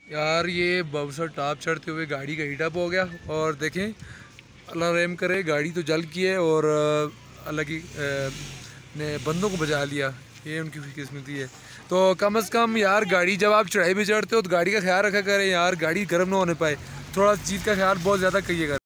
यार ये bouncer top चढ़ते हुए गाड़ी का हीटअप हो गया और देखें अल्लाह रहम करे गाड़ी तो जल की है और अल्लाह की ने बंदों को बचा लिया। ये उनकी किस्मती है। तो कम से कम यार गाड़ी जब आप चढ़ाई पे चढ़ते हो तो गाड़ी का ख्याल रखा करें यार, गाड़ी गर्म ना होने पाए। थोड़ा चीज़ का ख्याल बहुत ज़्यादा करिएगा।